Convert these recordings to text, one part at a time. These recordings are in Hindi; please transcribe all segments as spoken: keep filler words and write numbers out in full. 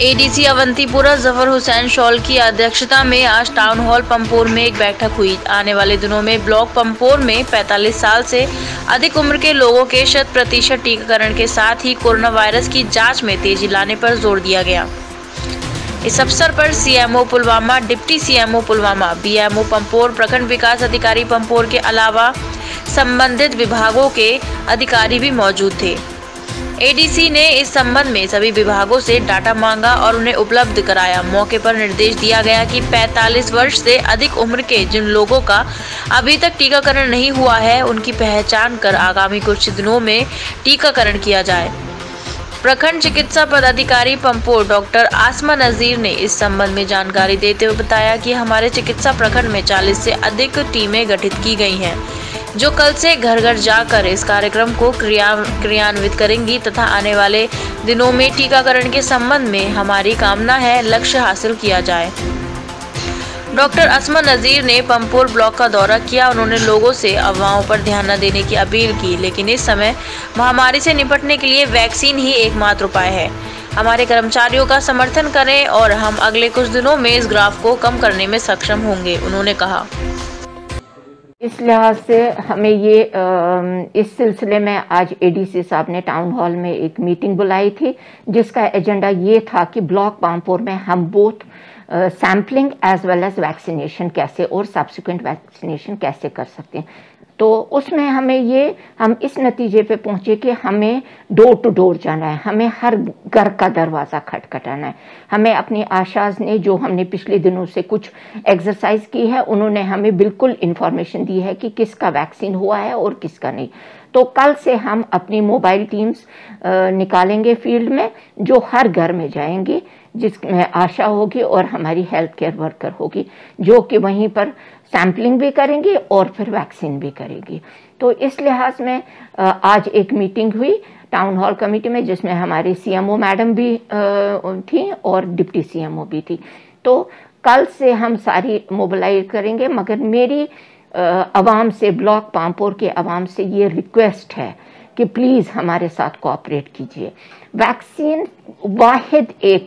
एडीसी अवंतीपुरा जफर हुसैन शॉल की अध्यक्षता में आज टाउन हॉल पंपोर में एक बैठक हुई। आने वाले दिनों में ब्लॉक पंपोर में पैंतालीस साल से अधिक उम्र के लोगों के शत प्रतिशत टीकाकरण के साथ ही कोरोना वायरस की जांच में तेजी लाने पर जोर दिया गया। इस अवसर पर CMO Pulwama, deputy CMO Pulwama, BMO Pampore, प्रखंड विकास अधिकारी पंपोर के अलावा संबंधित विभागों के अधिकारी भी मौजूद थे। एडीसी ने इस संबंध में सभी विभागों से डाटा मांगा और उन्हें उपलब्ध कराया। मौके पर निर्देश दिया गया कि पैंतालीस वर्ष से अधिक उम्र के जिन लोगों का अभी तक टीकाकरण नहीं हुआ है, उनकी पहचान कर आगामी कुछ दिनों में टीकाकरण किया जाए। प्रखंड चिकित्सा पदाधिकारी पंपोर डॉक्टर आसमा नजीर ने इस संबंध में जानकारी देते हुए बताया कि हमारे चिकित्सा प्रखंड में चालीस से अधिक टीमें गठित की गई हैं, जो कल से घर घर जाकर इस कार्यक्रम को क्रिया क्रियान्वित करेंगी तथा आने वाले दिनों में टीकाकरण के संबंध में हमारी कामना है लक्ष्य हासिल किया जाए। डॉक्टर आसमा नजीर ने पंपोर ब्लॉक का दौरा किया। उन्होंने लोगों से अफवाहों पर ध्यान न देने की अपील की, लेकिन इस समय महामारी से निपटने के लिए वैक्सीन ही एकमात्र उपाय है। हमारे कर्मचारियों का समर्थन करें और हम अगले कुछ दिनों में इस ग्राफ को कम करने में सक्षम होंगे, उन्होंने कहा। इस लिहाज से हमें ये इस सिलसिले में आज एडीसी साहब ने टाउन हॉल में एक मीटिंग बुलाई थी, जिसका एजेंडा ये था कि ब्लॉक पामपुर में हम both sampling as well as vaccination कैसे और सब्सिक्वेंट वैक्सीनेशन कैसे कर सकते हैं। तो उसमें हमें ये हम इस नतीजे पे पहुंचे कि हमें डोर टू डोर जाना है, हमें हर घर का दरवाज़ा खटखटाना है। हमें अपनी आशाज ने, जो हमने पिछले दिनों से कुछ एक्सरसाइज की है, उन्होंने हमें बिल्कुल इन्फॉर्मेशन दी है कि किसका वैक्सीन हुआ है और किसका नहीं। तो कल से हम अपनी मोबाइल टीम्स निकालेंगे फील्ड में, जो हर घर में जाएंगी, जिसमें आशा होगी और हमारी हेल्थ केयर वर्कर होगी, जो कि वहीं पर सैम्पलिंग भी करेंगी और फिर वैक्सीन भी करेगी। तो इस लिहाज में आज एक मीटिंग हुई टाउन हॉल कमेटी में, जिसमें हमारे सीएमओ मैडम भी थी और डिप्टी सीएमओ भी थी। तो कल से हम सारी मोबिलाइज करेंगे, मगर मेरी आवाम से, ब्लॉक पामपुर के आवाम से ये रिक्वेस्ट है कि प्लीज़ हमारे साथ कोऑपरेट कीजिए। वैक्सीन वाहिद एक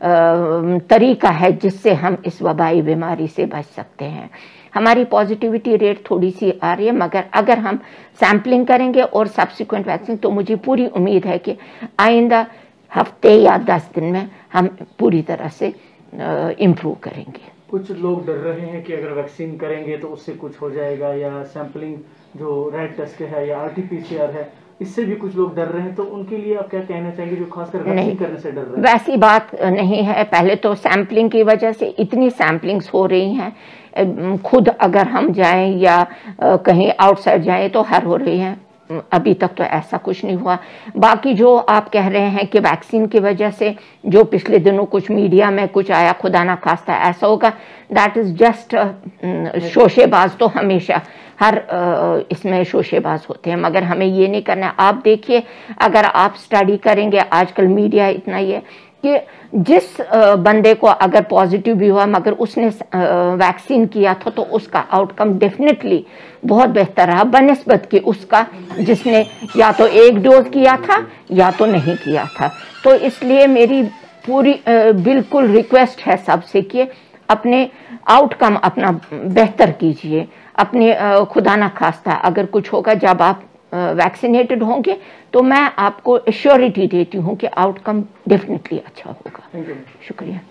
तरीका है जिससे हम इस वबाई बीमारी से बच सकते हैं। हमारी पॉजिटिविटी रेट थोड़ी सी आ रही है, मगर अगर हम सैम्पलिंग करेंगे और सब्सिक्वेंट वैक्सीन, तो मुझे पूरी उम्मीद है कि आइंदा हफ्ते या दस दिन में हम पूरी तरह से इम्प्रूव करेंगे। कुछ लोग डर रहे हैं कि अगर वैक्सीन करेंगे तो उससे कुछ हो जाएगा, या सैम्पलिंग जो रैट टेस्ट है या आरटीपीसीआर है, इससे भी कुछ लोग डर रहे हैं। तो उनके लिए आप क्या कहना चाहेंगे जो खासकर वैक्सीन करने से डर रहे हैं? वैसी बात नहीं है। पहले तो सैम्पलिंग की वजह से इतनी सैम्पलिंग्स हो रही हैं, खुद अगर हम जाएं या कहीं आउटसाइड जाएं तो हर हो रही हैं। अभी तक तो ऐसा कुछ नहीं हुआ। बाकी जो आप कह रहे हैं कि वैक्सीन की वजह से जो पिछले दिनों कुछ मीडिया में कुछ आया, खुदा ना खास्ता ऐसा होगा, दैट इज़ जस्ट शोशेबाज। तो हमेशा हर इसमें शोशेबाज होते हैं, मगर हमें ये नहीं करना है। आप देखिए, अगर आप स्टडी करेंगे, आजकल मीडिया इतना ही है कि जिस बंदे को अगर पॉजिटिव भी हुआ मगर उसने वैक्सीन किया था, तो उसका आउटकम डेफिनेटली बहुत बेहतर रहा बनिस्बत कि उसका जिसने या तो एक डोज किया था या तो नहीं किया था। तो इसलिए मेरी पूरी बिल्कुल रिक्वेस्ट है सबसे कि अपने आउटकम अपना बेहतर कीजिए। अपने खुदा ना खास्ता अगर कुछ होगा, जब आप वैक्सीनेटेड होंगे, तो मैं आपको एश्योरिटी देती हूँ कि आउटकम डेफिनेटली अच्छा होगा। शुक्रिया।